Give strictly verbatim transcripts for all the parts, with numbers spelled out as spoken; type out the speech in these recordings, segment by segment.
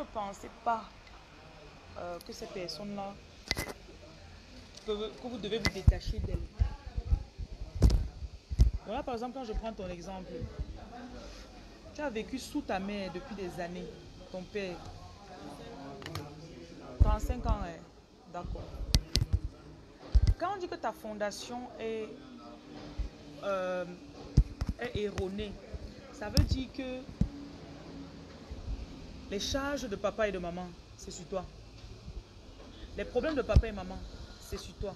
ne pensez pas euh, que ces personnes-là, que, que vous devez vous détacher d'elles. Voilà, par exemple, quand je prends ton exemple, tu as vécu sous ta mère depuis des années, ton père, trente-cinq ans, hein? D'accord. Quand on dit que ta fondation est, euh, est erronée, ça veut dire que les charges de papa et de maman, c'est sur toi. Les problèmes de papa et maman, c'est sur toi.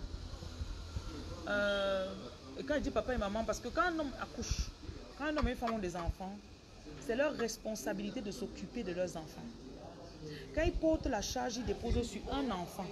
Euh, et quand je dis papa et maman, parce que quand un homme accouche, quand un homme et une femme ont des enfants, c'est leur responsabilité de s'occuper de leurs enfants. Quand ils portent la charge, ils déposent sur un enfant.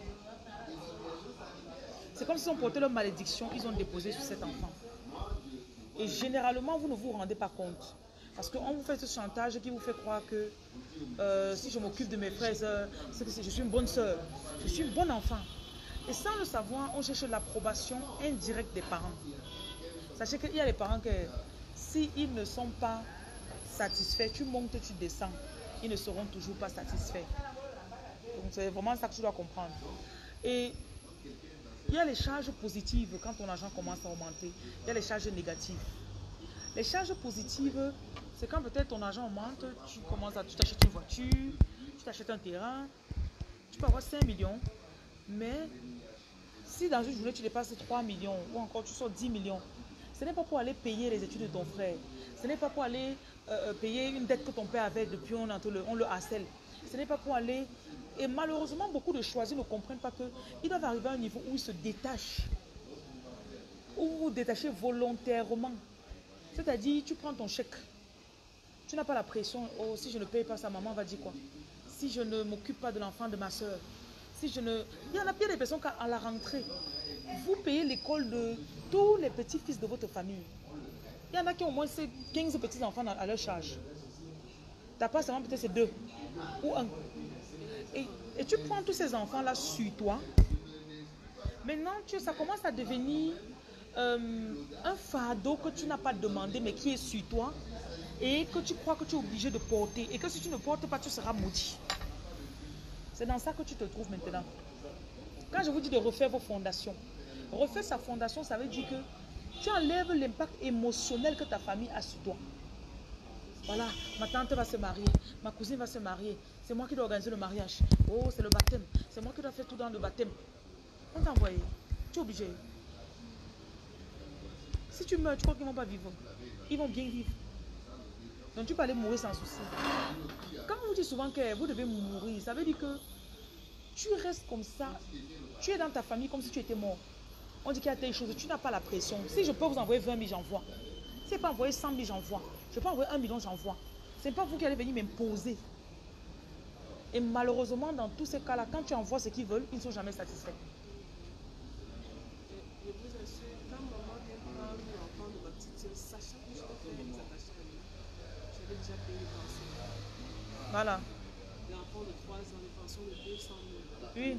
C'est comme si on portait leur malédiction, ils ont déposé sur cet enfant. Et généralement, vous ne vous rendez pas compte. Parce qu'on vous fait ce chantage qui vous fait croire que euh, si je m'occupe de mes frères, c'est que je suis une bonne soeur, je suis une bonne enfant. Et sans le savoir, on cherche l'approbation indirecte des parents. Sachez qu'il y a des parents que s'ils ne sont pas satisfaits, tu montes, tu descends, ils ne seront toujours pas satisfaits. Donc c'est vraiment ça que tu dois comprendre. Et il y a les charges positives quand ton argent commence à augmenter. Il y a les charges négatives. Les charges positives, c'est quand peut-être ton argent augmente, tu commences à, tu t'achètes une voiture, tu t'achètes un terrain, tu peux avoir cinq millions, mais si dans une journée tu dépasses trois millions ou encore tu sors dix millions, ce n'est pas pour aller payer les études de ton frère, ce n'est pas pour aller euh, payer une dette que ton père avait depuis on, on le harcèle, ce n'est pas pour aller... Et malheureusement, beaucoup de choisis ne comprennent pas qu'ils doivent arriver à un niveau où ils se détachent, où vous vous détachez volontairement. C'est-à-dire, tu prends ton chèque, tu n'as pas la pression, oh, si je ne paye pas ça, maman va dire quoi? Si je ne m'occupe pas de l'enfant de ma soeur, si je ne... Il y en a bien des personnes qui, à la rentrée, vous payez l'école de tous les petits-fils de votre famille. Il y en a qui ont au moins quinze petits-enfants à leur charge. Ta part seulement peut-être c'est deux ou un. Et, et tu prends tous ces enfants-là sur toi. Maintenant, tu, ça commence à devenir euh, un fardeau que tu n'as pas demandé, mais qui est sur toi. Et que tu crois que tu es obligé de porter. Et que si tu ne portes pas, tu seras maudit. C'est dans ça que tu te trouves maintenant. Quand je vous dis de refaire vos fondations, refaire sa fondation, ça veut dire que tu enlèves l'impact émotionnel que ta famille a sur toi. Voilà, ma tante va se marier, ma cousine va se marier, c'est moi qui dois organiser le mariage. Oh, c'est le baptême, c'est moi qui dois faire tout dans le baptême. On t'a envoyé, tu es obligé. Si tu meurs, tu crois qu'ils ne vont pas vivre? Ils vont bien vivre. Donc tu peux aller mourir sans souci. Quand on vous dit souvent que vous devez mourir, ça veut dire que tu restes comme ça, tu es dans ta famille comme si tu étais mort. On dit qu'il y a telle chose, tu n'as pas la pression. Si je peux vous envoyer vingt mille, j'envoie. Si je peux envoyer cent mille, j'envoie. Je peux envoyer un million, j'envoie. Ce n'est pas vous qui allez venir m'imposer. Et malheureusement, dans tous ces cas-là, quand tu envoies ce qu'ils veulent, ils ne sont jamais satisfaits. Je vous assure, quand maman vient prendre l'enfant de ma petite soeur, sachant que je peux faire les attachés à lui, j'avais déjà payé le pension. Voilà. L'enfant de trois ans, les pensions de deux cent mille. Oui.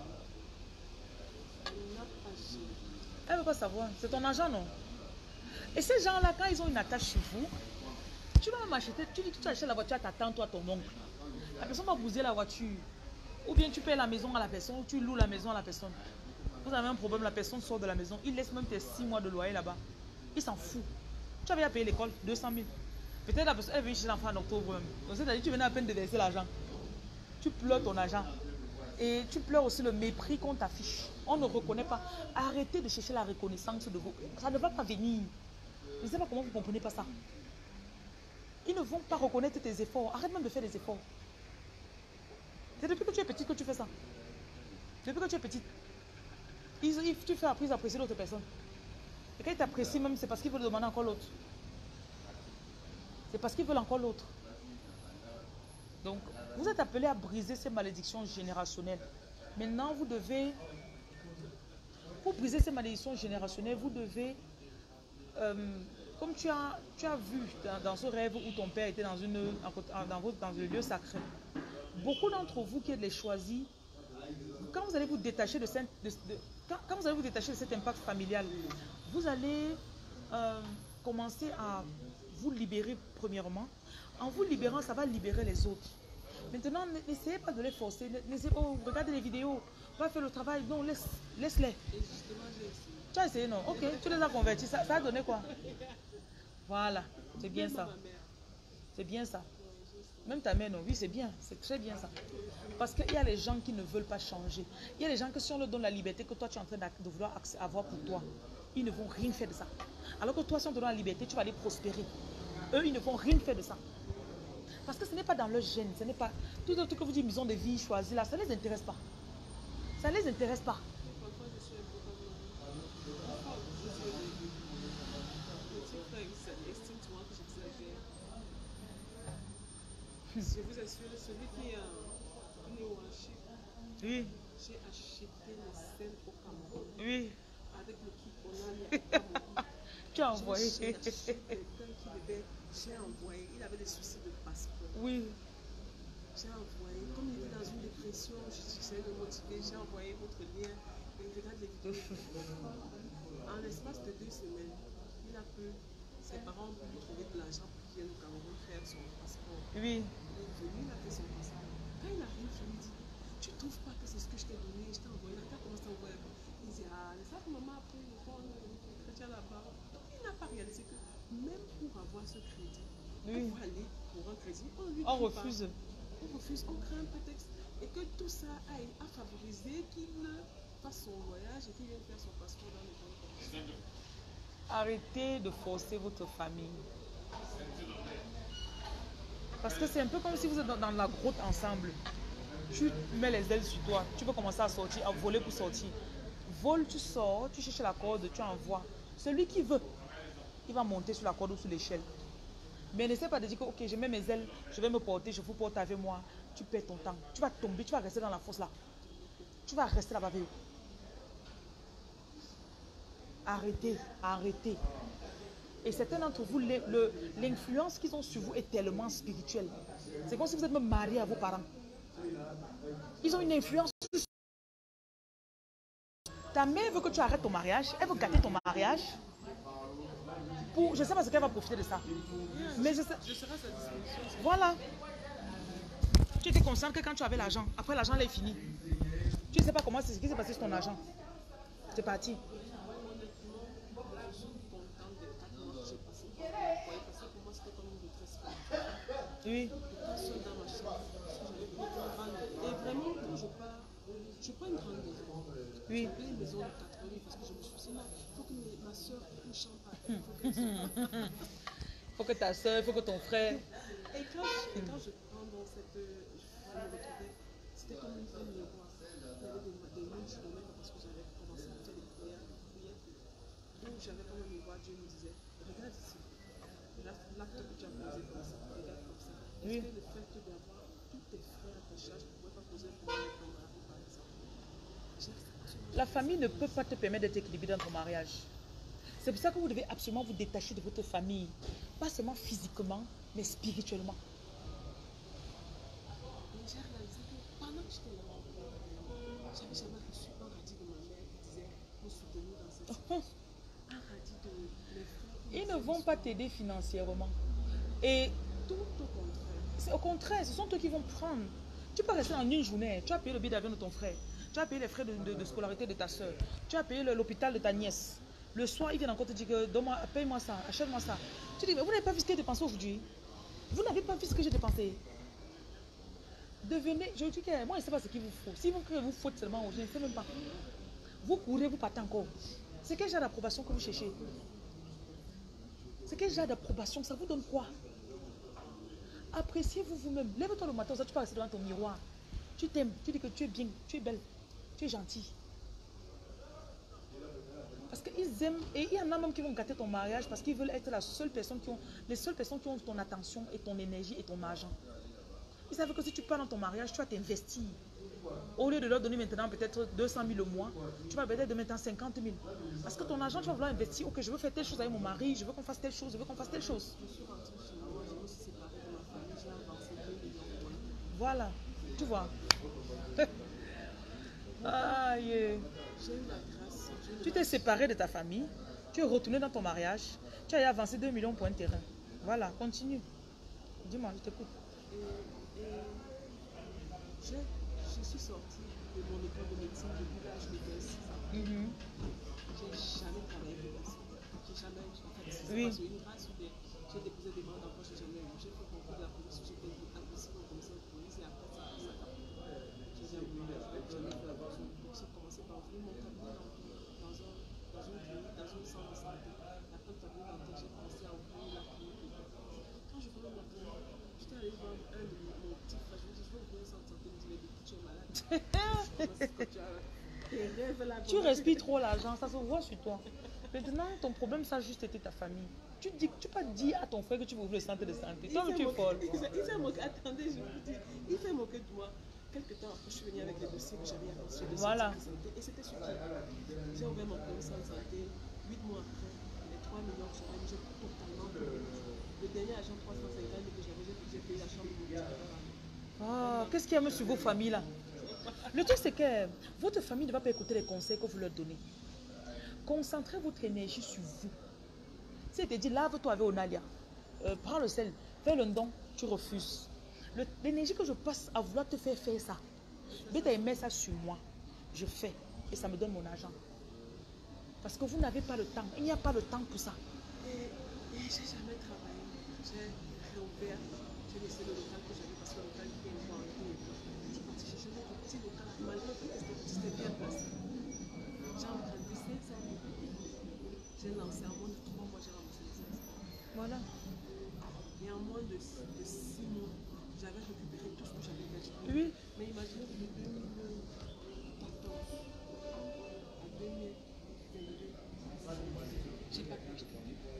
Elle n'a pas géré. Elle ne veut pas savoir. C'est ton argent, non? Et ces gens-là, quand ils ont une attache chez vous, tu vas même acheter, tu dis que tu achètes la voiture à ta tante ou à ton oncle. La personne va bousiller la voiture. Ou bien tu payes la maison à la personne, ou tu loues la maison à la personne. Vous avez un problème, la personne sort de la maison, il laisse même tes six mois de loyer là-bas. Il s'en fout. Tu avais à payer l'école, deux cent mille. Peut-être la personne, elle vient chez l'enfant en octobre même. Donc c'est-à-dire tu venais à peine de verser l'argent. Tu pleures ton argent. Et tu pleures aussi le mépris qu'on t'affiche. On ne reconnaît pas. Arrêtez de chercher la reconnaissance de vous. Ça ne va pas venir. Je ne sais pas comment vous ne comprenez pas ça. Ils ne vont pas reconnaître tes efforts. Arrête même de faire des efforts. C'est depuis que tu es petite que tu fais ça. Depuis que tu es petite. Ils, ils, tu fais appris à apprécier l'autre personne. Et quand ils t'apprécient même, c'est parce qu'ils veulent demander encore l'autre. C'est parce qu'ils veulent encore l'autre. Donc, vous êtes appelés à briser ces malédictions générationnelles. Maintenant, vous devez... Pour briser ces malédictions générationnelles, vous devez... Euh, comme tu as, tu as vu dans, dans ce rêve où ton père était dans, une, dans, votre, dans un lieu sacré, beaucoup d'entre vous qui êtes les choisis, quand vous allez vous détacher de, cette, de, de quand, quand vous allez vous détacher de cet impact familial, vous allez euh, commencer à vous libérer premièrement. En vous libérant, ça va libérer les autres. Maintenant, n'essayez pas de les forcer. N'essayez pas, oh, regardez les vidéos, va faire le travail. Non, laisse, laisse-les. Et justement, j'ai essayé. Tu as essayé, non? Ok, tu les as convertis. Ça, ça a donné quoi? Voilà, c'est bien Même ça. ma mère. C'est bien ça. Ouais, j'ai essayé. Même ta mère, non? Oui, c'est bien. C'est très bien ça. Parce qu'il y a les gens qui ne veulent pas changer. Il y a les gens que si on leur donne la liberté que toi tu es en train de vouloir avoir pour toi, ils ne vont rien faire de ça. Alors que toi, si on te donne la liberté, tu vas aller prospérer. Eux, ils ne vont rien faire de ça. Parce que ce n'est pas dans leur gène. Ce n'est pas... Tout le truc que vous dites, maison de vie choisie là, ça ne les intéresse pas. Ça ne les intéresse pas. Parfois, je suis un peu comme. euh, Parfois, je suis le petit frère, il estime souvent que j'exagère. Je vous assure, celui qui est en Néoachip, Oui, j'ai acheté le sel au Cameroun oui. avec le kit Onani au Cameroun. Tu as envoyé. J'ai cherché quelqu'un qui devait. J'ai envoyé, il avait des soucis de passeport. Oui. J'ai envoyé, comme il était dans une dépression, j'essayais de le motiver, j'ai envoyé votre lien. Et il regarde les vidéos. En l'espace de deux semaines, il a pu, ses parents ont pu lui trouver de l'argent pour qu'il vienne au Cameroun faire son passeport. Oui. Il est venu, il a fait son passeport. Quand il arrive, je lui dis, tu ne trouves pas que c'est ce que je t'ai donné, je t'ai envoyé, là, quand commence à envoyer. Il dit, ah, c'est ça que maman a pris le fond le chrétien là-bas. Donc il n'a pas réalisé que même pour avoir ce crédit, Oui. pour aller pour un crédit, on lui On dit refuse. pas. On refuse, on crée un prétexte et que tout ça aille à favoriser qu'il fasse son voyage et qu'il vienne faire son passeport dans les bonnes conditions. Arrêtez de forcer votre famille. Parce que c'est un peu comme si vous êtes dans, dans la grotte ensemble. Tu mets les ailes sur toi, tu peux commencer à sortir, à voler pour sortir. Vole, tu sors, tu cherches la corde, tu envoies. Celui qui veut, il va monter sur la corde ou sur l'échelle. Mais n'essaie pas de dire que ok, je mets mes ailes, je vais me porter, je vous porte avec moi. Tu perds ton temps. Tu vas tomber, tu vas rester dans la fosse là. Tu vas rester là-bas avec eux. Arrêtez, arrêtez. Et certains d'entre vous, l'influence qu'ils ont sur vous est tellement spirituelle. C'est comme si vous êtes même marié à vos parents. Ils ont une influence. Ta mère veut que tu arrêtes ton mariage, elle veut gâter ton mariage. Pour, je ne sais pas ce qu'elle va profiter de ça. Mais je sais. Je serai à sa disposition. Voilà. Tu étais conscient que quand tu avais l'argent, après l'argent est fini. Tu ne sais pas comment c'est ce qui s'est passé sur ton argent. C'est parti. Honnêtement, je suis contente des quatre mois que j'ai passé pour m'envoyer parce que pour moi c'était comme une détresse spirituelle. Oui. Étant seule dans ma chambre, parce que j'avais beaucoup de mal. Et vraiment, quand je pars, je prends une grande maison. Oui. J'ai pris une maison de quatre lits parce que je me suis dit, non, il faut que mes- ma soeur couche en bas. Il faut qu'elle soit. Il faut que ta soeur, il faut que ton frère. Et quand, je- et quand je prends dans cette. Je me retrouvais, c'était comme une femme miroir. Il y avait des, des nuits, je dormais pas parce que j'avais commencé à faire des prières, des prières. Donc j'avais comme un miroir, Dieu me disait, regarde ici. L'acte l'acte que tu as posé comme ça, regarde comme ça. Est-ce Oui. que le fait d'avoir tous tes frères à ta charge ne pourrait pas poser un problème avec ton mari, par exemple? J'ai absolument. La famille ne peut pas te permettre d'être équilibré dans ton mariage. C'est pour ça que vous devez absolument vous détacher de votre famille. Pas seulement physiquement, mais spirituellement. Et j'ai réalisé que pendant que j'étais là, j'avais jamais reçu un radis de ma mère qui disait me soutenir dans cette situation. Un radis de mes frères. qui Ils me ne disaient, vont pas t'aider financièrement. Et tout au contraire. c'est au contraire, ce sont eux qui vont prendre. Tu peux rester en une journée. Tu as payé le billet d'avion de ton frère. Tu as payé les frais de, de- de scolarité de ta soeur. Tu as payé le- l'hôpital de ta nièce. Le soir, ils viennent encore te dire que donne-moi, paye-moi ça, achète-moi ça. Tu dis, mais vous n'avez pas vu ce que j'ai dépensé aujourd'hui. Vous n'avez pas vu ce que j'ai dépensé. Devenez, je dis que moi, je ne sais pas ce qu'il vous faut. Si vous vous faites seulement, je ne sais même pas. Vous courez, vous partez encore. C'est quel genre d'approbation que vous cherchez? C'est quel genre d'approbation? Ça vous donne quoi? Appréciez-vous vous-même. Lève-toi le matin, ça, tu peux rester devant ton miroir. Tu t'aimes, tu dis que tu es bien, tu es belle, tu es gentille. Parce qu'ils aiment, et il y en a même qui vont gâter ton mariage parce qu'ils veulent être la seule personne qui ont, les seules personnes qui ont ton attention et ton énergie et ton argent. Ils savent que si tu pars dans ton mariage, tu vas t'investir. Au lieu de leur donner maintenant peut-être deux cent mille au mois, tu vas peut-être de maintenant cinquante mille. Parce que ton argent, tu vas vouloir investir. Ok, je veux faire telle chose avec mon mari, je veux qu'on fasse telle chose, je veux qu'on fasse telle chose. Je suis rentrée chez moi, je me suis séparée de ma famille, j'ai avancé deux millions de points. Voilà, tu vois. Aïe. J'ai eu la grâce. Dieu ne Tu m'a- t'es séparé de ta famille, tu es retourné dans ton mariage, tu as avancé deux millions pour un terrain. Voilà, continue. Dis-moi, je t'écoute. Et, et Je, je suis sortie de mon école de médecine depuis l'âge de six ans. Mhm. J'ai jamais travaillé pour personne. J'ai jamais, en fait, c'est Oui. parce qu'une grâce où des- j'ai déposé des demandes d'emploi, j'ai jamais eu. J'ai fait concours de la police, j'étais agressive au commissaire de police et après ça, ça a j'ai jamais voulu la faire. J'en ai fait la bourse. Donc j'ai commencé par ouvrir mon cabinet dentaire dans, un, dans une clinique, dans un centre de santé. Après le cabinet dentaire, j'ai commencé à ouvrir la clinique. Quand je voulais la clinique, j'étais allée voir un de mes, mon petit frère. Je lui ai dit, je veux ouvrir un centre de santé. Il me dit, mais depuis tu es malade. Je commence à ce que tu as tes rêves là. Tu respires trop l'argent, ça se voit sur toi. Maintenant, ton problème, ça a juste été ta famille. Tu dis, tu peux pas dire à ton frère que tu veux ouvrir le centre de santé. Toi, tu es folle. Il s'est moqué, attendez, je vous dis, il s'est moqué de moi. Quelque temps après, je suis venue avec les dossiers que j'avais avancés de Voilà. santé. Et c'était sur qui j'ai ouvert mon premier centre de santé. huit mois après, les trois millions que j'avais, j'ai totalement payé. Le dernier agent trois cent cinquante mille que j'avais, j'ai payé la chambre de mon petit. Ah, qu'est-ce qu'il y a même sur vos familles là? Le truc, c'est que votre famille ne va pas écouter les conseils que vous leur donnez. Concentrez votre énergie sur vous. Si elle te dit, lave-toi avec Onalia, euh, prends le sel, fais le don, tu refuses. Le- L'énergie que je passe à vouloir te faire faire ça, Bête à mettre ça sur moi, je fais et ça me donne mon argent. Parce que vous n'avez pas le temps. Il n'y a pas le temps pour ça. Et, et j'ai jamais travaillé. J'ai réouvert, j'ai laissé le local que j'avais parce que le local était un peu. Je suis partie chercher un petit local, malgré le fait que c'était petit, c'était bien placé. J'ai emprunté cinq cent mille. J'ai lancé en moins de trois mois, j'ai remboursé les cinq cent mille. Voilà. Et en moins de, de six mois, j'avais récupéré tout ce que j'avais gagné. Oui. Mais imaginez que de deux mille quatorze à deux mille vingt-deux, j'ai pas pu acheter.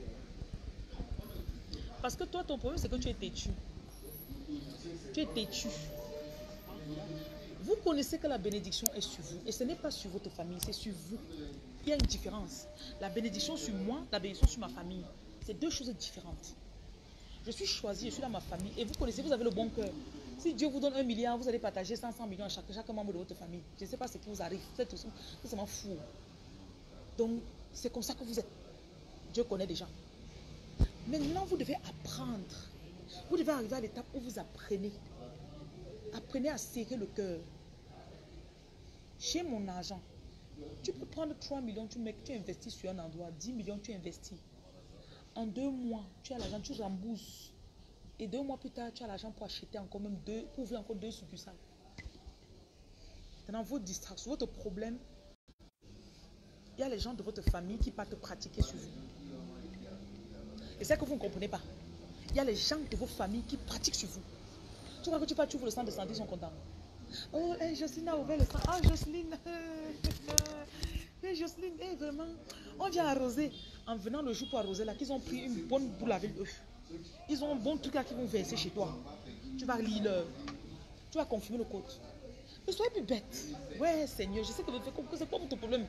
Parce que toi, ton problème, c'est que tu es têtu. Tu es têtu. Vous connaissez que la bénédiction est sur vous. Et ce n'est pas sur votre famille, c'est sur vous. Il y a une différence. La bénédiction sur moi, la bénédiction sur ma famille. C'est deux choses différentes. Je suis choisie, je suis dans ma famille. Et vous connaissez, vous avez le bon cœur. Si Dieu vous donne un milliard, vous allez partager cinq cents millions à chaque, chaque membre de votre famille. Je ne sais pas ce qui vous arrive. Vous êtes totalement fou. Donc, c'est comme ça que vous êtes. Dieu connaît déjà. Maintenant, vous devez apprendre. Vous devez arriver à l'étape où vous apprenez. Apprenez à serrer le cœur. J'ai mon argent. Tu peux prendre trois millions, tu, mets, tu investis sur un endroit. dix millions, tu investis. En deux mois, tu as l'argent, tu rembourses. Et deux mois plus tard, tu as l'argent pour acheter encore même deux, pour ouvrir encore deux succursales. Maintenant, vos distractions, votre problème, il y a les gens de votre famille qui partent pratiquer sur vous. Et c'est que vous ne comprenez pas. Il y a les gens de vos familles qui pratiquent sur vous. Tu vois que tu pars, tu ouvres le centre de santé, ils sont contents. Oh, hey, Jocelyne a ouvert le centre. Ah, Jocelyne. Hey, Jocelyne, hey, vraiment. On vient arroser. En venant le jour pour arroser là, qu'ils ont pris une bonne boule avec eux. Ils ont un bon truc là qu'ils vont verser chez toi. Tu vas lire leur. Tu vas confirmer le code. Ne soyez plus bête. Ouais, Seigneur, je sais que vous faites comprendre. C'est quoi votre problème?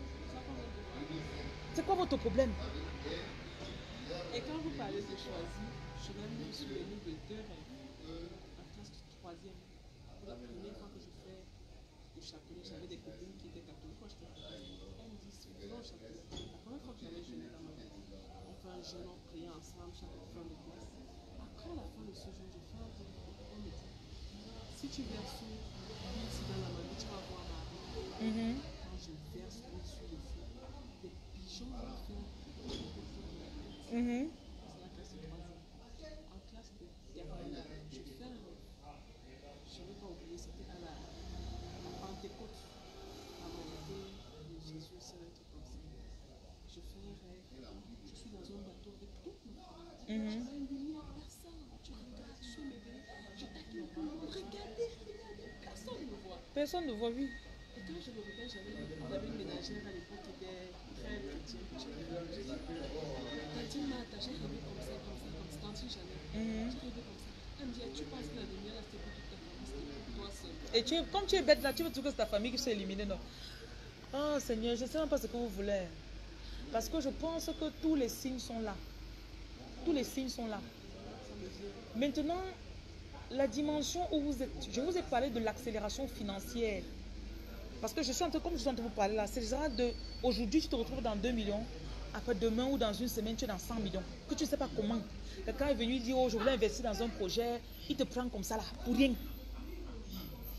C'est quoi votre problème? Et quand vous parlez de choisir, je vais me souvenir de deux rêves en classe de troisième. La première fois que je fais le chapelet, j'avais des copines qui étaient catholiques. Moi, j'étais catholique. Elles me disent, faisons le chapelet. La première fois que j'avais jeûné dans ma vie, on fait un jeûne, on prie ensemble chaque fin de classe. Après la fin de ce jeûne, j'ai fait un rêve. On me dit, si tu verses l'huile dans la main, tu vas voir Marie. Mm-hmm. Quand je verse l'huile sur le feu, des pigeons vont faire. Mm-hmm. C'est la classe de troisième. En classe de terminale, je fais un rêve. Je ne vais pas oublier, c'était à la, la Pentecôte, la volonté de Jésus, c'est un truc comme ça. Je fais un rêve, je suis dans un bateau avec toute ma famille. Mm-hmm. J'avais une lumière, personne. Tu regardes, je suis bébé, je t'accueille, regardez, regardez, personne ne me voit. Personne ne voit, oui. Et quand je me réveille, j'avais une ménagère à l'époque qui était très chrétienne. Je dis, tantine Martha, j'ai rêvé comme ça, comme ça, comme ça, tantine Jeannette. Mm-hmm. J'ai rêvé comme ça. Elle me dit, tu penses que la lumière là, c'était pour toute ta famille, c'était pour toi seul. Et tu es, comme tu es bête là, tu veux tout que c'est ta famille qui soit éliminée, non? Oh Seigneur, je ne sais même pas ce que vous voulez. Parce que je pense que tous les signes sont là. Tous les signes sont là. Maintenant, la dimension où vous êtes, je vous ai parlé de l'accélération financière. Parce que je suis en train, comme je suis en train de vous parler là, c'est genre de, aujourd'hui tu te retrouves dans deux millions, après demain ou dans une semaine tu es dans cent millions, que tu ne sais pas comment. Quelqu'un est venu dire, oh je voulais investir dans un projet, il te prend comme ça là, pour rien.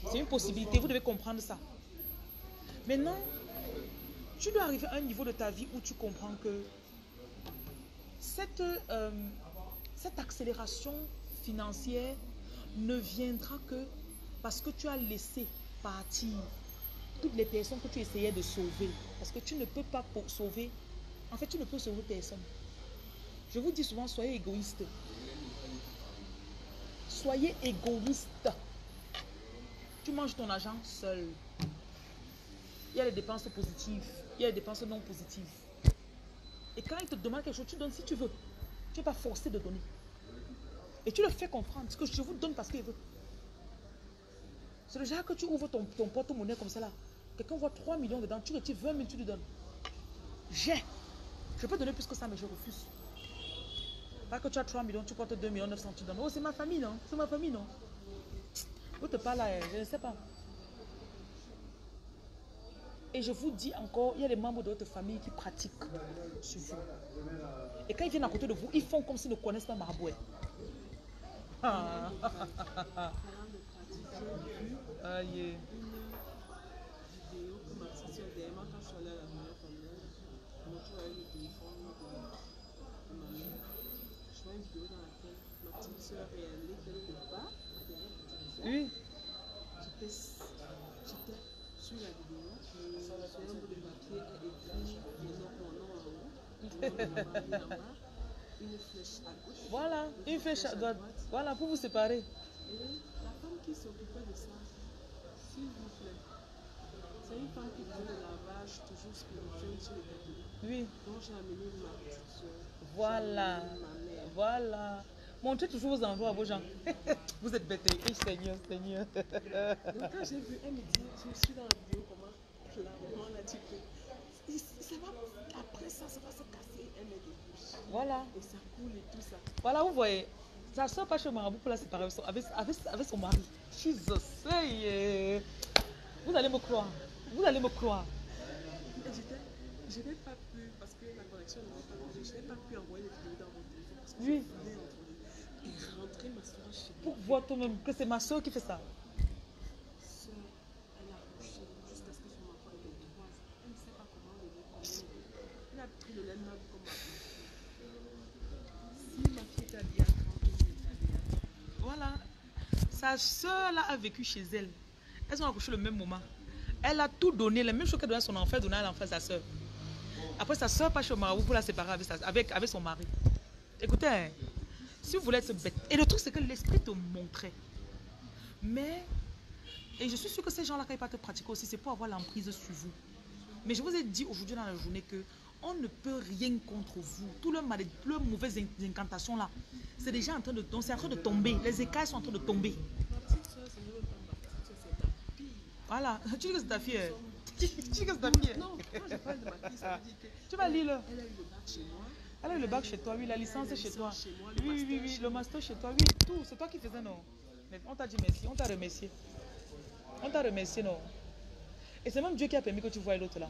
C'est une possibilité, vous devez comprendre ça. Maintenant, tu dois arriver à un niveau de ta vie où tu comprends que cette, euh, cette accélération financière ne viendra que parce que tu as laissé partir toutes les personnes que tu essayais de sauver. Parce que tu ne peux pas sauver. En fait, tu ne peux sauver personne. Je vous dis souvent, soyez égoïste. Soyez égoïste. Tu manges ton argent seul. Il y a les dépenses positives. Il y a les dépenses non positives. Et quand il te demande quelque chose, tu donnes si tu veux. Tu n'es pas forcé de donner. Et tu le fais comprendre. Parce que je vous donne parce qu'il veut. C'est le genre que tu ouvres ton, ton porte-monnaie comme ça là. Quelqu'un voit trois millions dedans. Tu retires vingt mille, tu lui donnes. J'ai. Je peux donner plus que ça, mais je refuse. Pas que tu as trois millions, tu portes deux millions neuf cents, tu donnes. Oh, c'est ma famille, non? C'est ma famille, non? Vous te parlez là, je ne sais pas. Et je vous dis encore, il y a des membres de votre famille qui pratiquent sur vous. Et quand ils viennent à côté de vous, ils font comme s'ils ne connaissent pas Maraboué. Ah. Ah, yeah. Oui. J'étais sur la vidéo, sur un bout de papier et écrit le nom, mon nom en haut, une flèche à gauche. Voilà, une flèche à droite. Voilà, pour vous séparer. Et la femme qui s'occupait de ça, s'il vous plaît, c'est une femme qui faisait le lavage toujours spirituel chez les catholiques. Oui. Donc j'ai amené ma petite soeur. Voilà. Ma mère. Voilà. Montrez toujours vos envois à vos gens. Vous êtes bêtés. Et Seigneur, Seigneur. Donc quand j'ai vu, elle me dit, je suis dans la vidéo, comment clairement elle a dit que ça va, après ça, ça va se casser. Elle me débouche. Voilà. Et ça coule et tout ça. Voilà, vous voyez. Ça ne sort pas chez Marabout pour la séparer avec, avec, avec son mari. Jesus. Hey. Vous allez me croire. Vous allez me croire. Je n'ai pas pu, parce que la connexion n'était pas bonne, je n'ai pas pu envoyer les vidéos dans mon téléphone parce que oui. je voulais entendre et rentrer ma soeur chez moi. Pour voir toi-même que c'est ma soeur qui fait ça. Soeur, elle a couché jusqu'à ce que son enfant ait trois ans. Elle ne sait pas comment le lait combien. Elle a pris le lait mal comme ma fille. Si ma fille est habillée à trente, elle est habillée à trente. Voilà. Sa soeur là a vécu chez elle. Elles ont accouché le même moment. Elle a tout donné, la même chose qu'elle donnait à son enfant, elle donnait à l'enfant à sa soeur. Après, sa soeur passe au marabout pour la séparer avec, sa, avec, avec son mari. Écoutez, hein, si vous voulez être bête, et le truc c'est que l'esprit te montrait. Mais, et je suis sûre que ces gens-là, quand ils partent pratiquer aussi, c'est pour avoir l'emprise sur vous. Mais je vous ai dit aujourd'hui dans la journée que on ne peut rien contre vous. Tout le mal, les mauvaises incantations là, c'est déjà en train de, c'est en train de tomber. Les écailles sont en train de tomber. Ma petite soeur, c'est même pas ma petite soeur, c'est ta fille. Voilà, tu dis que c'est ta fille. Tu dis que c'est ta fille. Non, quand je parle de ma fille, ça veut dire que tu vas lire. Elle a eu le bac chez moi. Elle a eu le bac chez toi, oui, la licence est chez toi. Chez moi, oui, oui, oui, oui, le master chez toi, oui, tout. C'est toi qui faisais, non. Mais on t'a dit merci, on t'a remercié. On t'a remercié, non. Et c'est même Dieu qui a permis que tu voies l'autre là.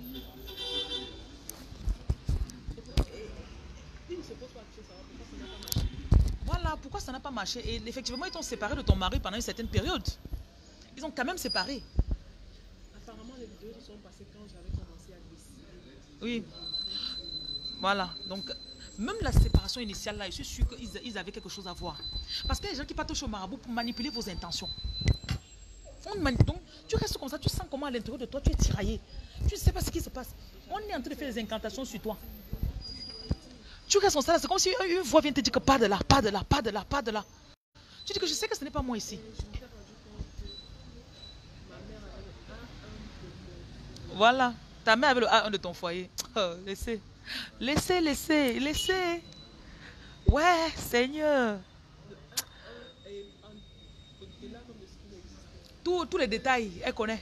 Voilà, pourquoi ça n'a pas marché? Et effectivement, ils t'ont séparé de ton mari pendant une certaine période. Ils ont quand même séparé. Apparemment, les vidéos se sont passées quand j'avais commencé à décider. Oui. Voilà. Donc, même la séparation initiale, là, je suis sûre qu'ils avaient quelque chose à voir. Parce qu'il y a des gens qui partent au marabout pour manipuler vos intentions. Donc, tu restes comme ça, tu sens comment à l'intérieur de toi, tu es tiraillé. Tu ne sais pas ce qui se passe. On est en train de faire des incantations sur toi. Tu restes comme ça, c'est comme si une voix vient te dire que pas de là, pas de là, pas de là, pas de là. Tu dis que je sais que ce n'est pas moi ici. Voilà. Ta mère avait le A un de ton foyer. Oh, laissez. Laissez, laissez, laissez. Ouais, Seigneur. Tous tous les détails, elle connaît.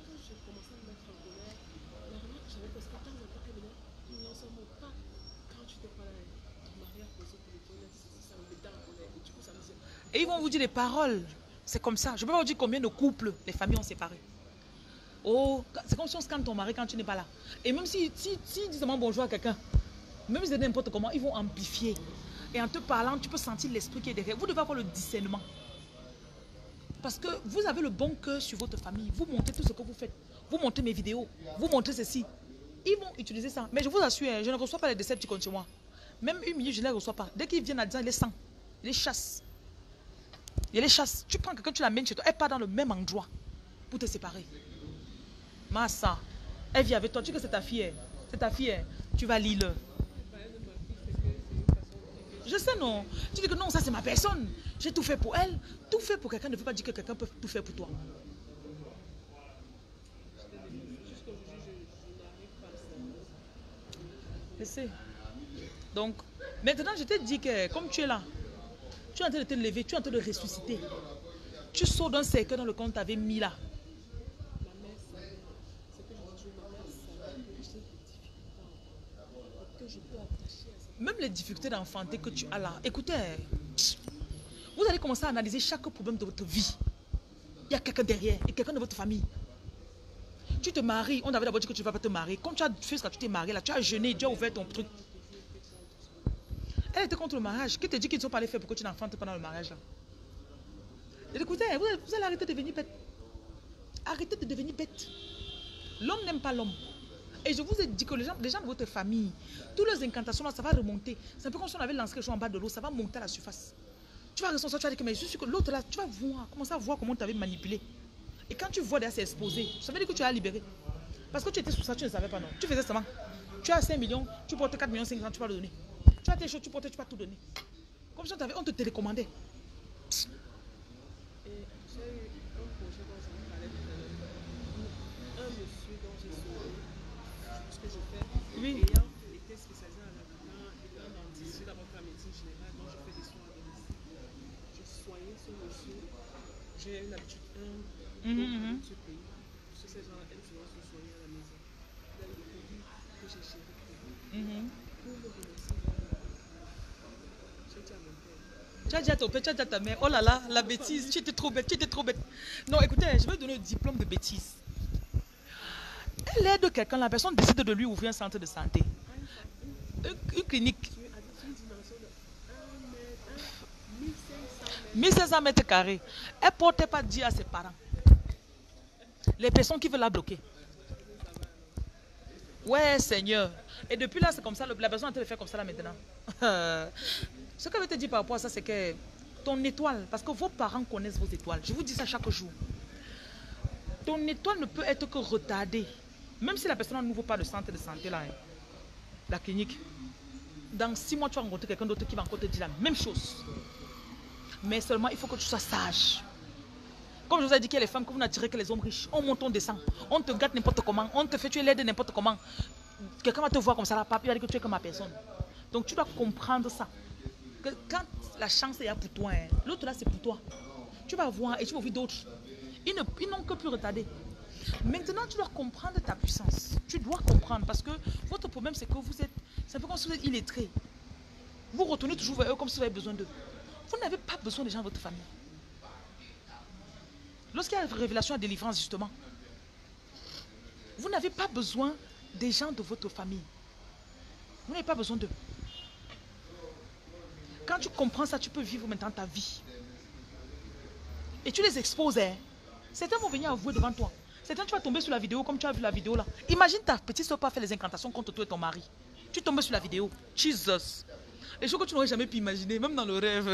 Et ils vont vous dire des paroles. C'est comme ça. Je ne peux pas vous dire combien de couples les familles ont séparé. Oh, c'est comme si on scanne ton mari quand tu n'es pas là. Et même si, si, si disent seulement bonjour à quelqu'un, même si c'est n'importe comment, ils vont amplifier. Et en te parlant, tu peux sentir l'esprit qui est derrière. Vous devez avoir le discernement. Parce que vous avez le bon cœur sur votre famille. Vous montrez tout ce que vous faites. Vous montrez mes vidéos. Vous montrez ceci. Ils vont utiliser ça. Mais je vous assure, je ne reçois pas les décès qui comptent chez moi. Même une minute, je ne les reçois pas. Dès qu'ils viennent à dire, ils les sentent. Ils les chassent. Ils les chassent. Tu prends quelqu'un, tu l'amènes chez toi. Elle part dans le même endroit pour te séparer. Massa, elle vit avec toi. Tu sais que c'est ta fille. C'est ta fille. Tu vas lire. Je sais, non. Tu dis que non, ça c'est ma personne. J'ai tout fait pour elle. Tout fait pour quelqu'un ne veut pas dire que quelqu'un peut tout faire pour toi. Je sais. Donc, maintenant, je t'ai dit que comme tu es là, tu es en train de te lever, tu es en train de ressusciter. Tu sors d'un cercle dans lequel on t'avait mis là. Même les difficultés d'enfanter que tu as là, écoutez, vous allez commencer à analyser chaque problème de votre vie. Il y a quelqu'un derrière, et quelqu'un de votre famille. Tu te maries, on avait d'abord dit que tu ne vas pas te marier. Comme tu as fait ce que tu t'es marié là, tu as jeûné, Dieu a ouvert ton truc. Elle était contre le mariage. Qui te dit qu'ils ne sont pas allés faire pour que tu n'enfantes pendant le mariage là? Écoutez, vous allez, vous allez arrêter de devenir bête. Arrêtez de devenir bête. L'homme n'aime pas l'homme. Et je vous ai dit que les gens, les gens de votre famille, toutes les incantations là, ça va remonter. C'est un peu comme si on avait lancé quelque chose en bas de l'eau, ça va monter à la surface. Tu vas ressentir, tu vas dire que mais je suis que l'autre là, tu vas voir, commencer à voir comment tu avais manipulé. Et quand tu vois derrière c'est exposé, ça veut dire que tu as libéré. Parce que tu étais sous ça, tu ne savais pas non. Tu faisais seulement. Tu as cinq millions, tu portes quatre millions cinq cents, tu vas le donner. Tu as tes choses, tu portais, tu vas tout donner. Comme si on, on te télécommandait. Psst. Et j'ai eu un projet dont je vous parlais tout à l'heure. Un monsieur dont j'ai sauvé ce que je fais. Oui. Ayant été spécialisé en habitant, étant dentiste, j'ai d'abord fait la médecine générale, donc je fais des soins à domicile. Je soignais ce monsieur. J'ai une habitude, un, Mm-hmm. de ce pays. Parce que ces gens aiment souvent se soigner à la maison. Il y a eu le produit que j'ai chéri pour lui. Mm-hmm. Pour le remercier, j'ai dit à mon père. Tu as dit à ton père, tu as dit à ta mère, oh là là, la bêtise, tu étais trop bête, tu étais trop bête. Non, écoutez, je vais donner le diplôme de bêtise. Elle aide quelqu'un, la personne décide de lui ouvrir un centre de santé. Une, une clinique. mille cinq cents mètres carrés. Elle ne portait pas dire à ses parents. Les personnes qui veulent la bloquer. Ouais, Seigneur. Et depuis là, c'est comme ça. La personne est en train de faire comme ça là maintenant. Ce que je vais te dire par rapport à ça, c'est que ton étoile, parce que vos parents connaissent vos étoiles. Je vous dis ça chaque jour. Ton étoile ne peut être que retardée. Même si la personne n'ouvre pas le centre de santé là, hein, la clinique. Dans six mois, tu vas rencontrer quelqu'un d'autre qui va encore te dire la même chose. Mais seulement, il faut que tu sois sage. Comme je vous ai dit qu'il y a les femmes que vous n'attirez que les hommes riches. On monte, on descend. On te gâte n'importe comment. On te fait tuer l'aide n'importe comment. Quelqu'un va te voir comme ça, là, papi va dire que tu es comme ma personne. Donc tu dois comprendre ça. Que quand la chance est là pour toi, hein, l'autre là c'est pour toi. Tu vas voir et tu vas ouvrir d'autres. Ils n'ont ils que plus retarder. Maintenant, tu dois comprendre ta puissance. Tu dois comprendre parce que votre problème c'est que vous êtes, c'est un peu comme si vous êtes illettré. Vous retournez toujours vers eux comme si vous avez besoin d'eux. Vous n'avez pas besoin des gens de votre famille. Lorsqu'il y a révélation et délivrance, justement, vous n'avez pas besoin des gens de votre famille. Vous n'avez pas besoin d'eux. Quand tu comprends ça, tu peux vivre maintenant ta vie. Et tu les exposes. Hein. Certains vont venir avouer devant toi. Certains, tu vas tomber sur la vidéo comme tu as vu la vidéo là. Imagine ta petite soeur pas faire les incantations contre toi et ton mari. Tu tombes sur la vidéo. Jesus. Les choses que tu n'aurais jamais pu imaginer, même dans le rêve.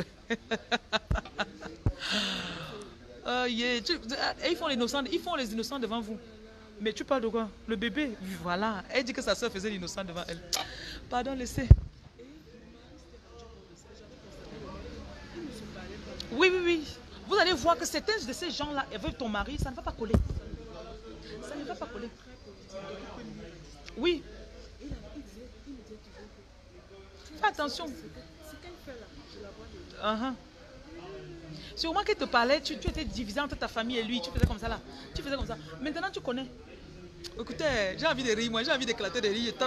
Uh, yeah. tu, ils, font les innocents, ils font les innocents devant vous. Mais tu parles de quoi? Le bébé, voilà. Elle dit que sa soeur faisait l'innocent devant elle. Pardon, laissez. Oui, oui, oui. Vous allez voir que certains de ces gens-là, avec ton mari, ça ne va pas coller. Ça ne va pas coller. Oui. Fais attention. Uh-huh. Sûrement qu'elle te parlait, tu, tu étais divisé entre ta famille et lui, tu faisais comme ça là. Tu faisais comme ça. Maintenant tu connais. Écoutez, j'ai envie de rire, moi, j'ai envie d'éclater de rire.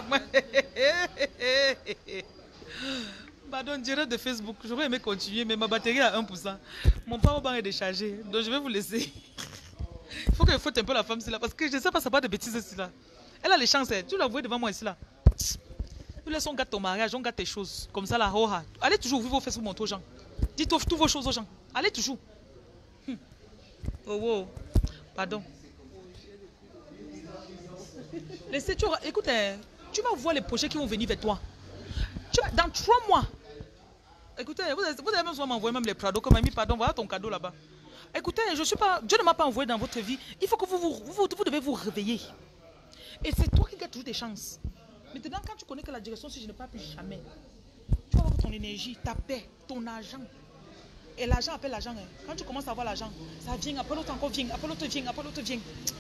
Pardon, direct de Facebook. J'aurais aimé continuer, mais ma batterie est à un pour cent. Mon powerbank est déchargé, donc je vais vous laisser. Il faut que je faute un peu la femme ici là, parce que je ne sais pas, ça part de bêtises ici là. Elle a les chances, tu la vois devant moi ici là. Tu laisses on gâte ton mariage, on gâte tes choses. Comme ça là, oh, allez toujours ouvrir vos Facebook, montrer aux gens. Dites tous vos choses aux gens. Allez toujours. Hum. Oh, wow. Pardon. Laissez, tu, écoute, hein, tu vas voir les projets qui vont venir vers toi. Tu vas, dans trois mois. Écoutez, vous avez, vous avez même m'envoyer même les Prado comme ami, pardon, voilà ton cadeau là-bas. Écoutez, je suis pas, Dieu ne m'a pas envoyé dans votre vie. Il faut que vous, vous, vous, vous devez vous réveiller. Et c'est toi qui gagnes toujours des chances. Maintenant, quand tu connais que la direction, si je ne parle plus jamais, tu vas avoir ton énergie, ta paix, ton argent. Et l'argent appelle l'argent. Hein. Quand tu commences à avoir l'argent, ça vient, après l'autre encore vient, après l'autre vient, après l'autre vient.